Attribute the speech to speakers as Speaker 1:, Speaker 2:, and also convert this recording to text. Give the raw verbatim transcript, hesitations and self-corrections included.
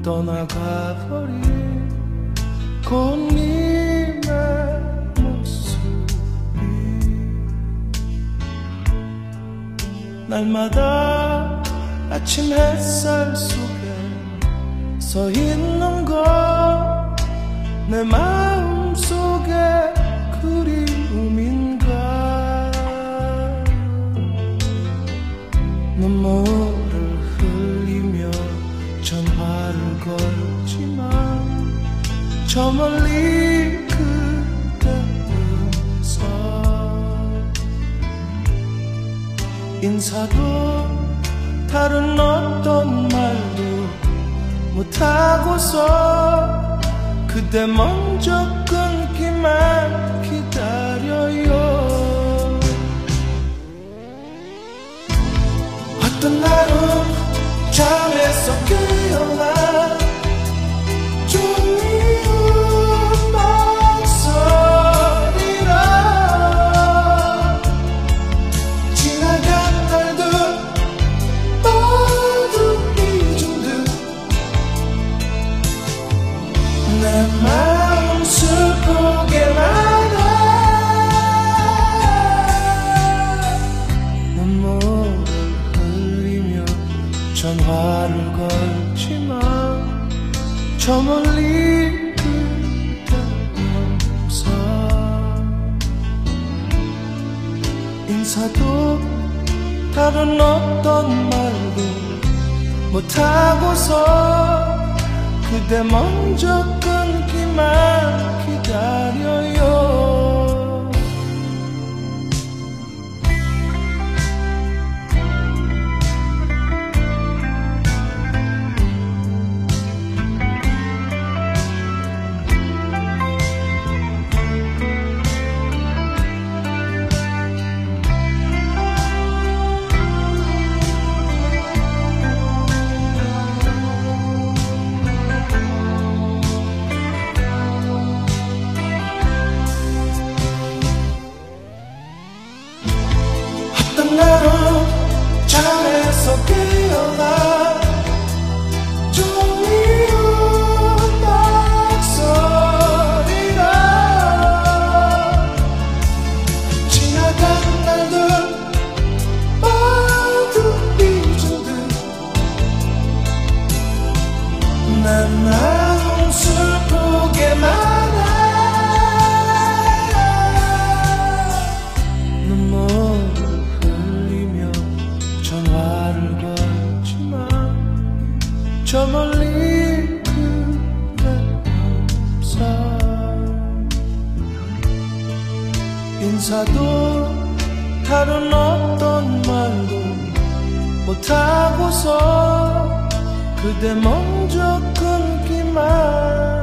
Speaker 1: 떠나가버린 꽃님의 모습이 날마다 아침 햇살 속에 서 있는 것 내 마음속에 그리움인가. 눈물을 흘리며 전화를 걸지만 저 멀리 그대 음성 인사도 다른 어떤 말도 못하고서 그대 먼저 끊기만 기다려요. 어떤 날은 잠에서 깨어나 종이운 목소리라 지나간 날들 모두 잊은 듯 내 마음 슬프게만 해. 눈물을 흘리며 전화를 걸지만 저 멀리 그대 없어. 인사도 다른 어떤 말도 못하고서 그대 먼저 끊기만 기다려요. 나는 잠에서 깨어나 종이운 목소리라 지나간 날들 모두 잊은 듯 내 마음 슬프게만 해. 눈물을 전화를 걸지만 저 멀리 그대 없어. 인사도 다른 어떤 말도 못하고서 그대 먼저 끊기만